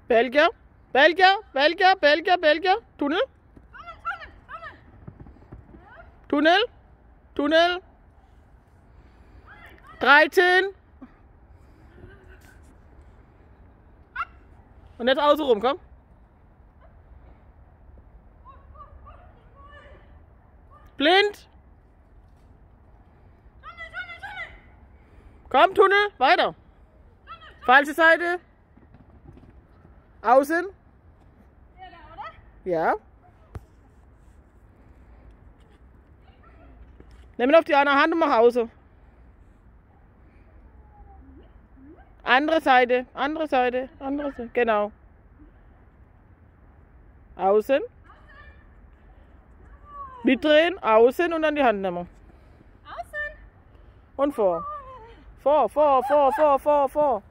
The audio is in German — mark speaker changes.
Speaker 1: Belgier. Belgier. Belgier. Belgier. Belgier. Tunnel. Tunnel. Tunnel. 13. Und jetzt außen rum, komm. Blind. Komm, Tunnel, weiter. Falsche Seite. Außen. Ja. Nimm ihn auf die andere Hand und mach außen. Andere Seite, andere Seite, andere Seite. Genau. Außen. Mitdrehen, außen und dann die Hand nehmen.
Speaker 2: Außen.
Speaker 1: Und vor. Vor.